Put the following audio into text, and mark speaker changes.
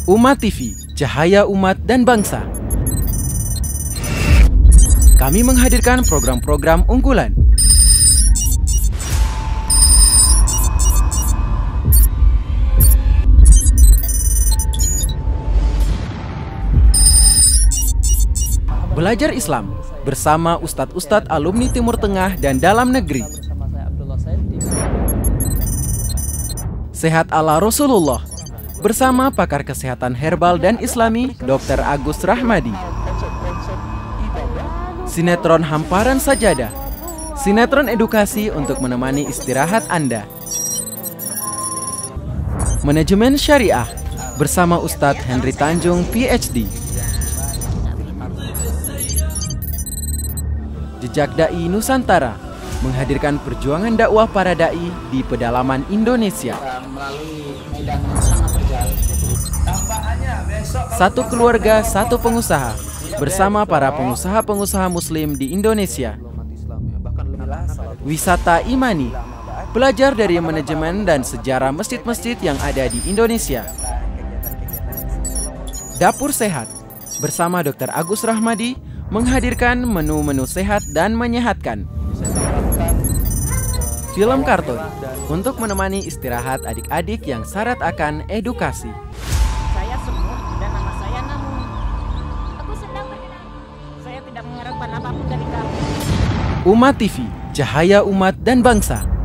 Speaker 1: Umat TV, Cahaya Umat dan Bangsa. Kami menghadirkan program-program unggulan. Belajar Islam bersama Ustadz-Ustadz alumni Timur Tengah dan dalam negeri. Sehat ala Rasulullah bersama pakar kesehatan herbal dan islami Dr. Agus Rahmadi. Sinetron Hamparan Sajadah, sinetron edukasi untuk menemani istirahat Anda. Manajemen Syariah bersama Ustadz Henry Tanjung PhD. Jejak Dai Nusantara menghadirkan perjuangan dakwah para dai di pedalaman Indonesia. Satu keluarga, satu pengusaha bersama para pengusaha-pengusaha muslim di Indonesia. Wisata Imani, belajar dari manajemen dan sejarah masjid-masjid yang ada di Indonesia. Dapur Sehat bersama Dr. Agus Rahmadi menghadirkan menu-menu sehat dan menyehatkan. Film kartun untuk menemani istirahat adik-adik yang syarat akan edukasi.
Speaker 2: Saya semut dan nama saya Namun. Aku sedang bergerak. Saya tidak mengharapkan apapun dari kamu.
Speaker 1: Umat TV, Cahaya Umat dan Bangsa.